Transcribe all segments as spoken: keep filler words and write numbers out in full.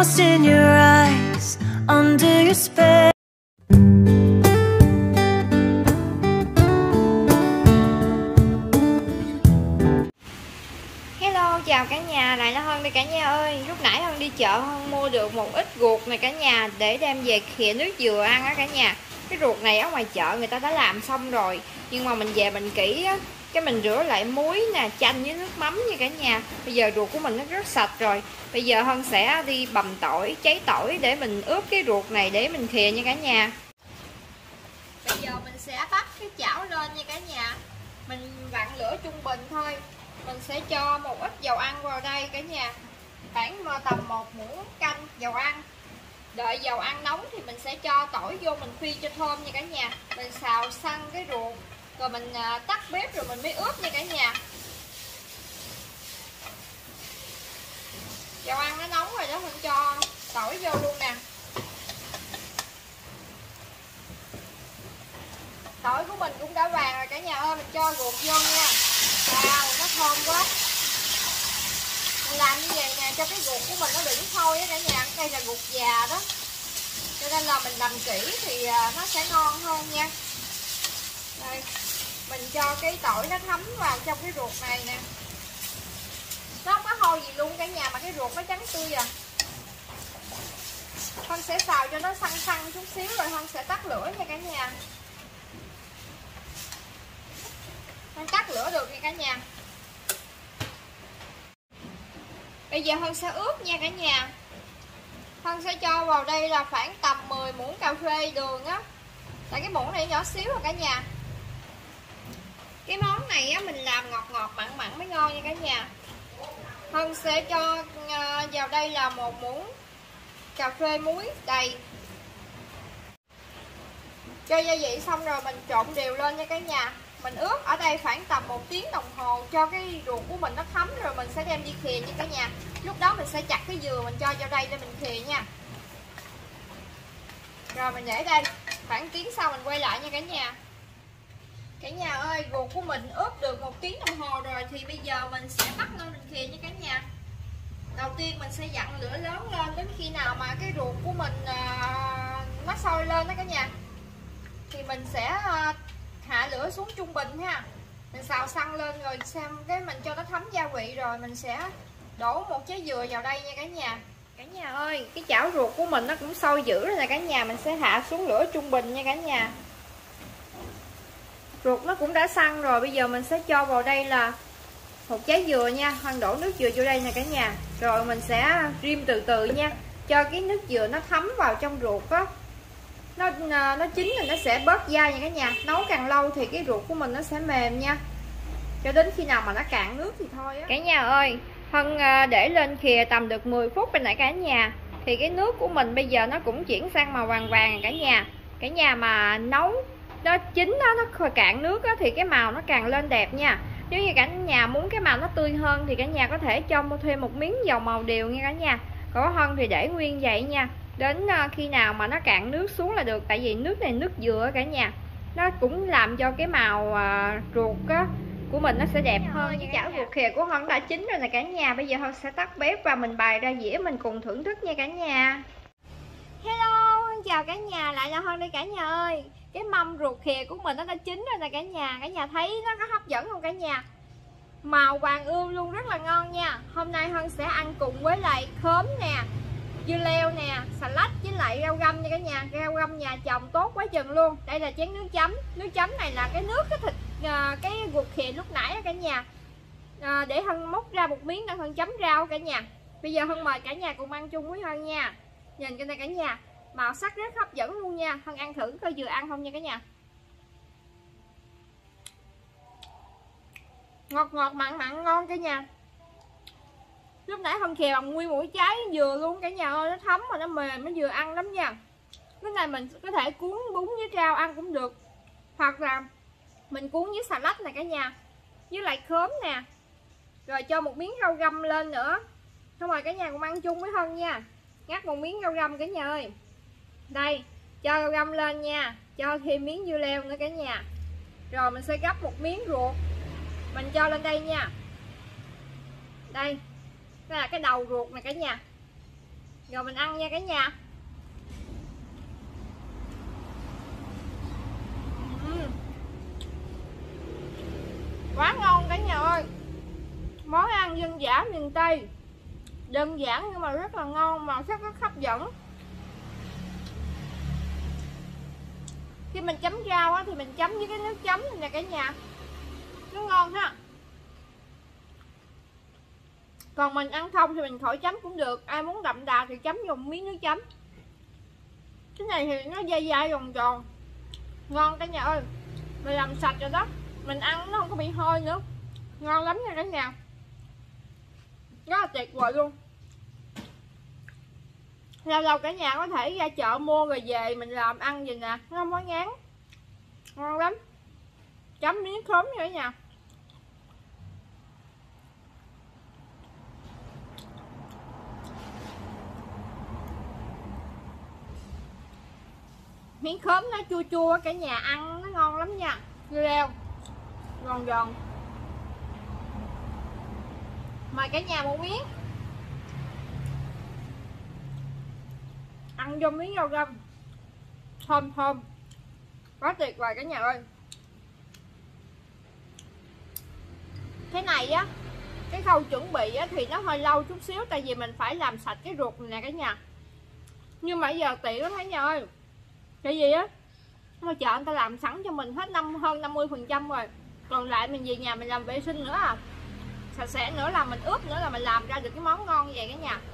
lost in your eyes, under your spell. Hello, chào cả nhà, lại là Hân đây cả nhà ơi. Lúc nãy Hân đi chợ, Hân mua được một ít ruột này cả nhà, để đem về khìa nước dừa ăn á cả nhà. Cái ruột này ở ngoài chợ người ta đã làm xong rồi, nhưng mà mình về mình kỹ á, cái mình rửa lại muối nè, chanh với nước mắm nha cả nhà. Bây giờ ruột của mình nó rất sạch rồi. Bây giờ Hân sẽ đi bằm tỏi, cháy tỏi để mình ướp cái ruột này để mình khìa nha cả nhà. Bây giờ mình sẽ bắt cái chảo lên nha cả nhà. Mình vặn lửa trung bình thôi. Mình sẽ cho một ít dầu ăn vào đây cả nhà, khoảng tầm một muỗng canh dầu ăn. Đợi dầu ăn nóng thì mình sẽ cho tỏi vô mình phi cho thơm nha cả nhà. Mình xào săn cái ruột rồi mình tắt bếp rồi mình mới ướp nha cả nhà. Dầu ăn nó nóng rồi đó, mình cho tỏi vô luôn nè. Tỏi của mình cũng đã vàng rồi cả nhà ơi, mình cho ruột vô nha. Wow, nó thơm quá. Mình làm như vậy nè cho cái ruột của mình nó đừng thôi á cả nhà. Đây là ruột già đó, cho nên là mình làm kỹ thì nó sẽ ngon hơn nha. Đây, mình cho cái tỏi nó thấm vào trong cái ruột này nè. Nó không có hôi gì luôn cả nhà, mà cái ruột nó trắng tươi à. Con sẽ xào cho nó săn săn chút xíu rồi con sẽ tắt lửa nha cả nhà. Con tắt lửa được nha cả nhà. Bây giờ Hân sẽ ướp nha cả nhà. Hân sẽ cho vào đây là khoảng tầm mười muỗng cà phê đường á. Tại cái muỗng này nhỏ xíu rồi cả nhà. Cái món này á, mình làm ngọt ngọt mặn mặn mới ngon nha cả nhà. Hân sẽ cho vào đây là một muỗng cà phê muối đầy. Cho gia vị xong rồi mình trộn đều lên nha cả nhà. Mình ướp ở đây khoảng tầm một tiếng đồng hồ cho cái ruột của mình nó thấm rồi mình sẽ đem đi khìa nha cả nhà. Lúc đó mình sẽ chặt cái dừa mình cho vào đây để mình khìa nha. Rồi mình để đây, khoảng tiếng sau mình quay lại nha cả nhà. Cả nhà ơi, ruột của mình ướp được một tiếng đồng hồ rồi thì bây giờ mình sẽ bắt lên mình khìa nha cả nhà. Đầu tiên mình sẽ dặn lửa lớn lên đến khi nào mà cái ruột của mình à, nó sôi lên đó cả nhà. Thì mình sẽ à, hạ lửa xuống trung bình ha. Mình xào săn lên rồi xem cái mình cho nó thấm gia vị rồi mình sẽ đổ một trái dừa vào đây nha cả nhà. Cả nhà ơi, cái chảo ruột của mình nó cũng sôi dữ rồi nè cả nhà. Mình sẽ hạ xuống lửa trung bình nha cả nhà. Ruột nó cũng đã săn rồi. Bây giờ mình sẽ cho vào đây là một trái dừa nha. Hoan đổ nước dừa vô đây nè cả nhà. Rồi mình sẽ rim từ từ nha, cho cái nước dừa nó thấm vào trong ruột á. Nó, nó chín thì nó sẽ bớt dai nha cả nhà. Nấu càng lâu thì cái ruột của mình nó sẽ mềm nha, cho đến khi nào mà nó cạn nước thì thôi á. Cả nhà ơi, Hân để lên khìa tầm được mười phút bên nãy cả nhà. Thì cái nước của mình bây giờ nó cũng chuyển sang màu vàng vàng cả nhà. Cả nhà mà nấu nó chín đó, nó cạn nước đó, thì cái màu nó càng lên đẹp nha. Nếu như cả nhà muốn cái màu nó tươi hơn thì cả nhà có thể cho thêm một miếng dầu màu điều nha cả nhà. Còn Hân thì để nguyên vậy nha, đến khi nào mà nó cạn nước xuống là được. Tại vì nước này nước dừa cả nhà, nó cũng làm cho cái màu à, ruột á, của mình nó sẽ đẹp hơn. Cái chảo ruột khìa của Hân đã chín rồi nè cả nhà. Bây giờ Hân sẽ tắt bếp và mình bày ra dĩa mình cùng thưởng thức nha cả nhà. Hello, chào cả nhà, lại là Hân đây cả nhà ơi. Cái mâm ruột khìa của mình nó đã chín rồi nè cả nhà. Cả nhà thấy nó có hấp dẫn không cả nhà? Màu vàng ươm luôn, rất là ngon nha. Hôm nay Hân sẽ ăn cùng với lại khóm nè, dưa leo nè, xà lách với lại rau găm nha cả nhà. Rau găm nhà trồng tốt quá chừng luôn. Đây là chén nước chấm. Nước chấm này là cái nước cái thịt cái ruột khìa lúc nãy đó cả nhà. À, để Hân múc ra một miếng để Hân chấm rau cả nhà. Bây giờ Hân mời cả nhà cùng ăn chung với Hân nha. Nhìn cái này cả nhà, màu sắc rất hấp dẫn luôn nha. Hân ăn thử coi vừa ăn không nha cả nhà. Ngọt ngọt mặn mặn ngon cả nhà. Lúc nãy Hân khìa bằng nguyên mũi trái dừa luôn cả nhà ơi. Nó thấm mà nó mềm, nó vừa ăn lắm nha. Cái này mình có thể cuốn bún với rau ăn cũng được, hoặc là mình cuốn với xà lách này cả nhà, với lại khóm nè. Rồi cho một miếng rau găm lên nữa. Xong rồi cả nhà cùng ăn chung với Hân nha. Ngắt một miếng rau găm cả nhà ơi. Đây, cho rau găm lên nha. Cho thêm miếng dưa leo nữa cả nhà. Rồi mình sẽ gấp một miếng ruột, mình cho lên đây nha. Đây, đây là cái đầu ruột này cả nhà. Rồi mình ăn nha cả nhà. uhm. Quá ngon cả nhà ơi. Món ăn dân dã miền Tây, đơn giản nhưng mà rất là ngon, màu sắc rất hấp dẫn. Khi mình chấm rau á, thì mình chấm với cái nước chấm này nè cả nhà, nó ngon ha. Còn mình ăn không thì mình khỏi chấm cũng được, ai muốn đậm đà thì chấm dùng miếng nước chấm. Cái này thì nó dai dai giòn giòn, ngon cả nhà ơi. Mình làm sạch rồi đó, mình ăn nó không có bị hôi nữa, ngon lắm nha cả nhà, rất là tuyệt vời luôn. Lâu lâu cả nhà có thể ra chợ mua rồi về mình làm ăn gì nè, nó không có ngán, ngon lắm. Chấm miếng khóm nữa nha. Miếng khóm nó chua chua cả nhà, ăn nó ngon lắm nha, dưa leo giòn giòn. Mời cả nhà một miếng, ăn vô miếng rau răm thơm thơm, quá tuyệt vời cả nhà ơi. Cái này á, cái khâu chuẩn bị á, thì nó hơi lâu chút xíu, tại vì mình phải làm sạch cái ruột này nè cả nhà. Nhưng mà giờ tiện lắm cả nhà ơi, cái gì á mà chợ người ta làm sẵn cho mình hết năm hơn năm mươi phần trăm rồi, còn lại mình về nhà mình làm vệ sinh nữa à, sạch sẽ nữa là mình ướp nữa là mình làm ra được cái món ngon như vậy cả nhà.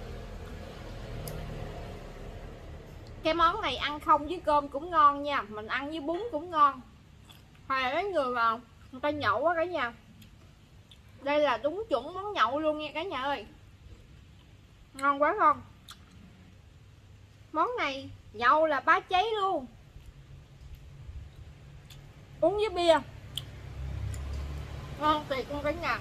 Cái món này ăn không với cơm cũng ngon nha, mình ăn với bún cũng ngon. Hay là cái người mà người ta nhậu á cả nhà, đây là đúng chuẩn món nhậu luôn nha cả nhà ơi, ngon quá ngon. Món này nhậu là bá cháy luôn, uống với bia ngon tuyệt luôn cả nhà.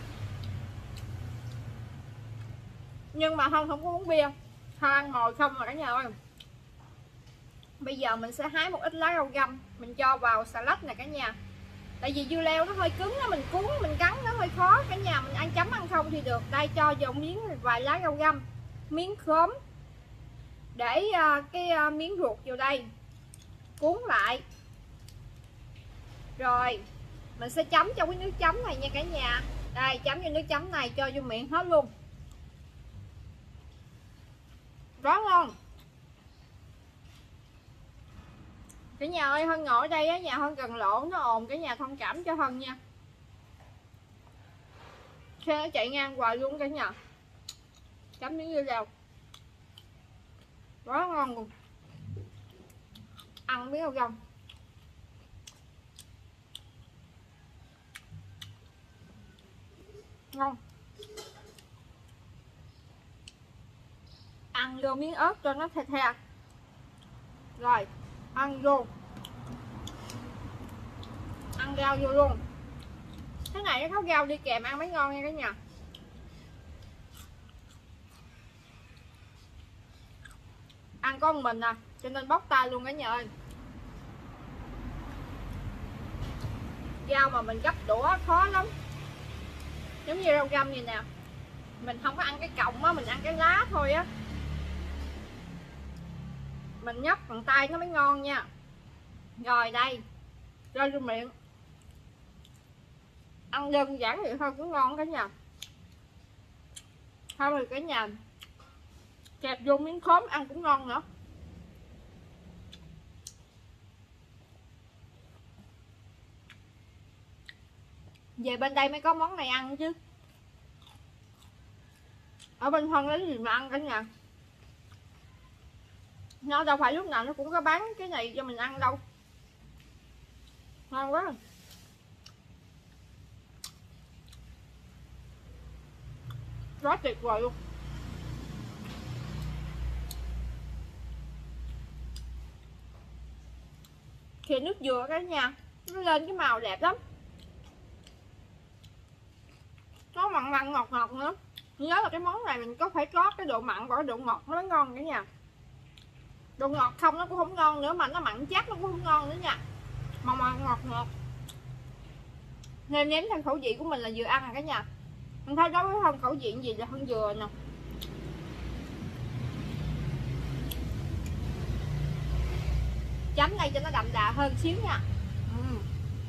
Nhưng mà không không có uống bia, thôi ăn ngồi không mà cả nhà ơi. Bây giờ mình sẽ hái một ít lá rau găm, mình cho vào salad này cả nhà. Tại vì dưa leo nó hơi cứng đó, mình cuốn mình cắn nó hơi khó cả nhà, mình ăn chấm ăn không thì được. Đây cho vào miếng vài lá rau găm, miếng khóm, để uh, cái uh, miếng ruột vào đây, cuốn lại. Rồi mình sẽ chấm trong cái nước chấm này nha cả nhà. Đây chấm vô nước chấm này, cho vô miệng hết luôn, rất ngon. Cả nhà ơi, Hân ngồi ở đây á, nhà Hân gần lỗ nó ồn, cả nhà thông cảm cho Hân nha. Xe nó chạy ngang hoài luôn cả nhà. Chấm miếng dưa leo quá ngon luôn, ăn miếng rau găm ngon. Ăn vô miếng ớt cho nó the the. Rồi ăn vô, ăn rau vô luôn. Cái này nó có rau đi kèm ăn mới ngon nha cả nhà. Ăn con mình à, cho nên bóc tay luôn cả nhà ơi. Rau mà mình gấp đũa khó lắm, giống như rau găm này nè, mình không có ăn cái cọng á, mình ăn cái lá thôi á, mình nhấp bằng tay nó mới ngon nha. Rồi đây cho vô miệng, ăn đơn giản vậy thôi cũng ngon cả nhà. Thôi rồi cả nhà, kẹp vô miếng khóm ăn cũng ngon nữa. Về bên đây mới có món này ăn chứ, ở bên Hân lấy gì mà ăn cả nhà. Nó đâu phải lúc nào nó cũng có bán cái này cho mình ăn đâu, ngon quá. Quá tuyệt vời luôn. Thì nước dừa cả nhà, nó lên cái màu đẹp lắm, nó mặn mặn ngọt ngọt nữa. Nhớ là cái món này mình có phải có cái độ mặn và cái độ ngọt nó mới ngon cả nhà. Độ ngọt không nó cũng không ngon nữa, mà nó mặn chát nó cũng không ngon nữa nha, mà mà ngọt ngọt. Nêm nếm theo khẩu vị của mình là vừa ăn à cả nhà. Mình thấy đối với Hân khẩu vị gì là Hân vừa nè. chấm đây cho nó đậm đà hơn xíu nha. Uhm.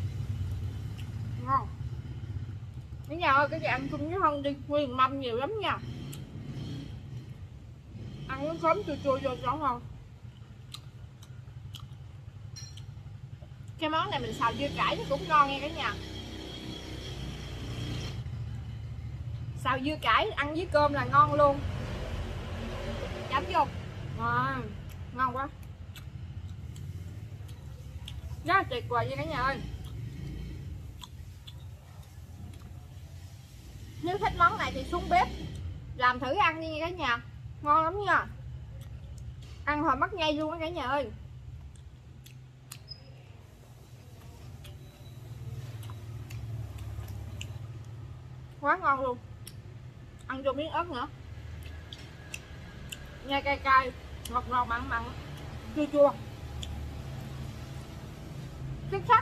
Ngon. Cả nhà ơi, cái gì ăn chung với Hân đi, nguyên mâm nhiều lắm nha. Ăn nó khóm chua chua vô cho ngon. Cái món này mình xào dưa cải nó cũng ngon nha cả nhà. Xào dưa cải ăn với cơm là ngon luôn. Chấm vô. À, ngon quá. Rất là tuyệt vời nha cả nhà ơi. Nếu thích món này thì xuống bếp làm thử ăn đi nha cả nhà. Ngon lắm nha. Ăn hồi mất ngay luôn á cả nhà ơi. Quá ngon luôn. Ăn cho miếng ớt nữa. Nha, cay cay, ngọt ngọt, mặn mặn, chua chua. Xuất sắc.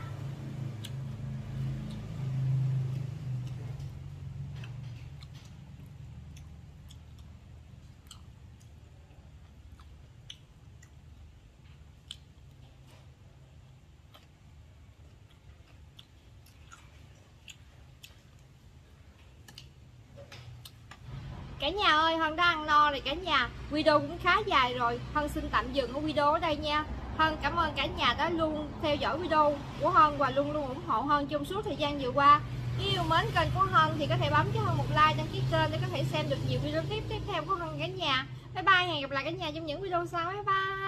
Cả nhà ơi, Hân đã ăn no rồi cả nhà. Video cũng khá dài rồi, Hân xin tạm dừng ở video ở đây nha. Hân cảm ơn cả nhà đã luôn theo dõi video của Hân và luôn luôn ủng hộ Hân trong suốt thời gian vừa qua. Nếu yêu mến kênh của Hân thì có thể bấm cho Hân một like, đăng ký kênh để có thể xem được nhiều video tiếp tiếp theo của Hân cả nhà. Bye bye, hẹn gặp lại cả nhà trong những video sau. Bye bye.